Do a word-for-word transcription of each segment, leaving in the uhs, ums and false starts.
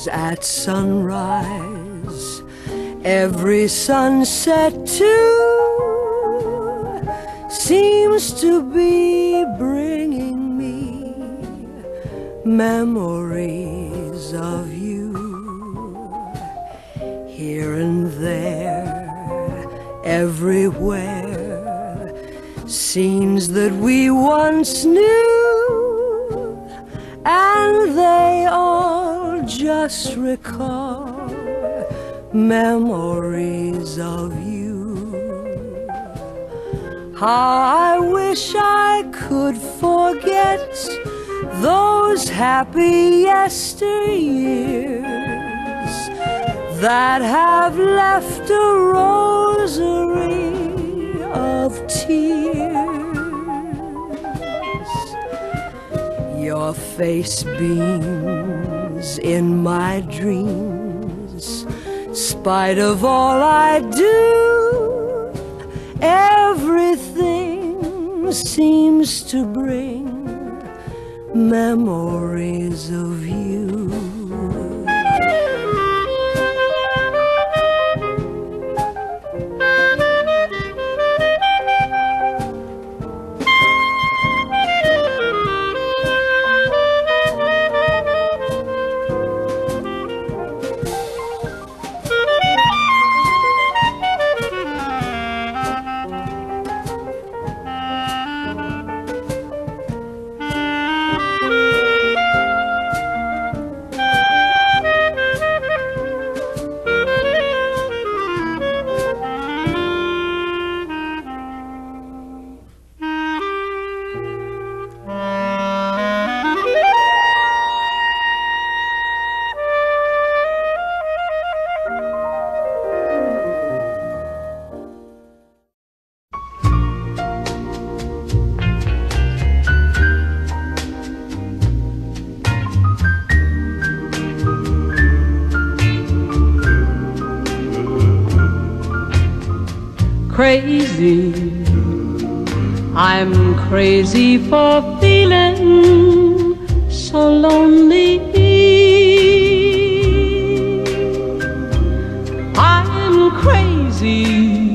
at sunrise, every sunset too seems to be bringing me memories of you. Here and there, everywhere, scenes that we once knew, and they all just recall memories of you. How I wish I could forget those happy yesteryears that have left a rosary of tears. Your face beams in my dreams, spite of all I do. Everything seems to bring memories of you. Crazy, I'm crazy for feeling so lonely. I'm crazy,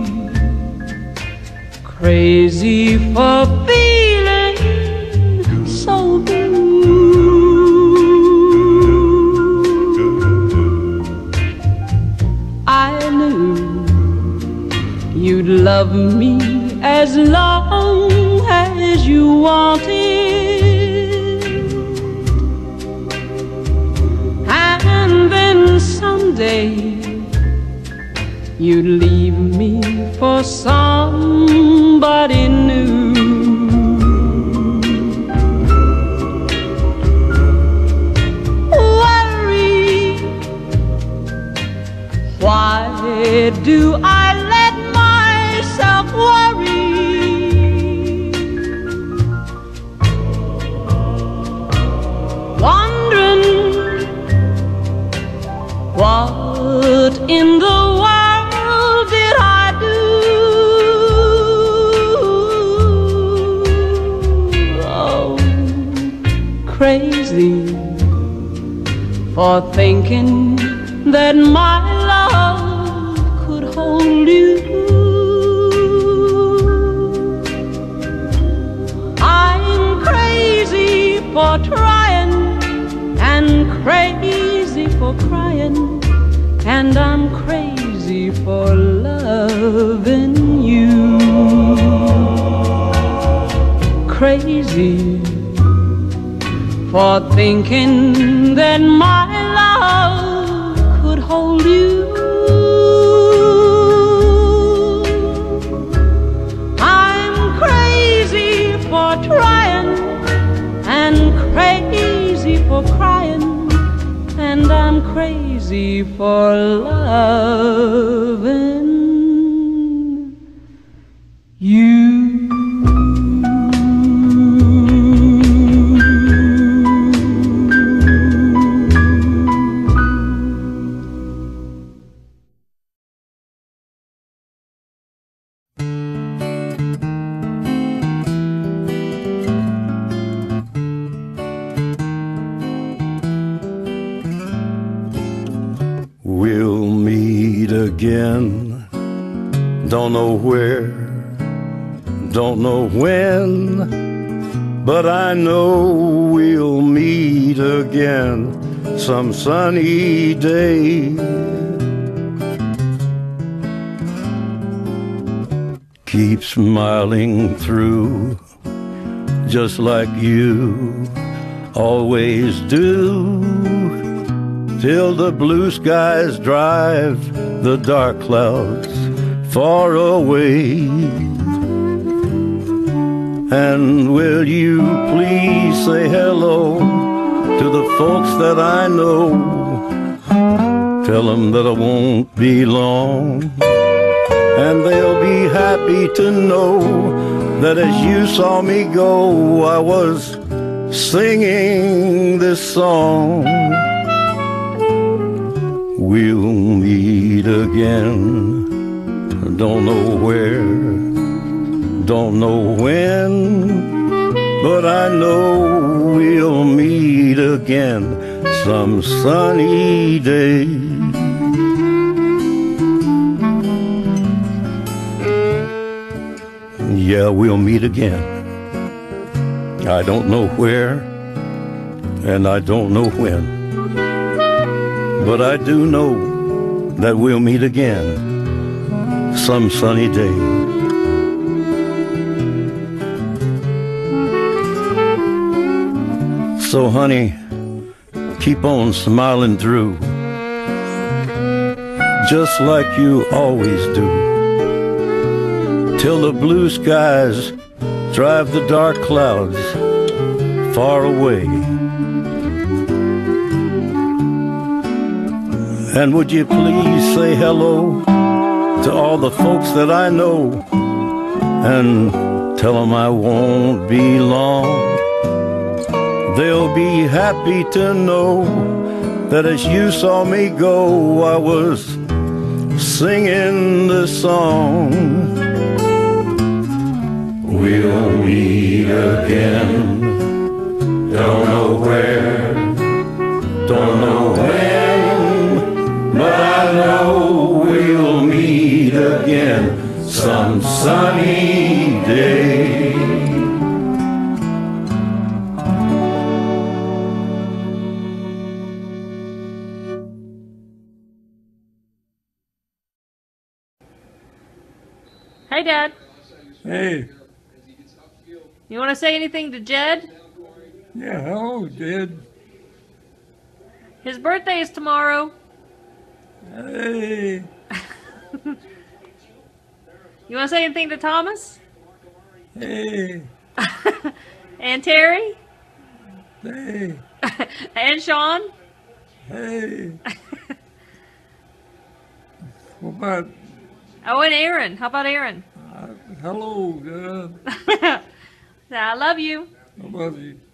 crazy for feeling so blue. I knew you'd love me as long as you wanted, and then someday you'd leave me for somebody new. Worry, why do I let myself worry? Wondering what in the world did I do? Oh, crazy for thinking that my love could hold you. For trying and crazy for crying, and I'm crazy for loving you. Crazy for thinking that my love could hold you. I'm crazy for trying and crazy for crying, and I'm crazy for loving you. again. Don't know where, don't know when, but I know we'll meet again some sunny day. Keep smiling through, just like you always do, till the blue skies drive the dark clouds far away. And will you please say hello to the folks that I know? Tell them that I won't be long, and they'll be happy to know that as you saw me go, I was singing this song. We'll meet again, don't know where, don't know when, but I know we'll meet again some sunny day. Yeah, we'll meet again. I don't know where, and I don't know when, but I do know that we'll meet again some sunny day. So honey, keep on smiling through, just like you always do, till the blue skies drive the dark clouds far away. And would you please say hello to all the folks that I know, and tell them I won't be long. They'll be happy to know that as you saw me go, I was singing this song. We'll meet again, don't know where, don't know when, but I know we'll meet again some sunny day. Hey, Dad. Hey. You want to say anything to Jed? Yeah, hello, Jed. His birthday is tomorrow. Hey. You want to say anything to Thomas? Hey. And Terry? Hey. And Sean? Hey. What about... Oh, and Aaron. How about Aaron? Uh, hello, God. I love you. I love you.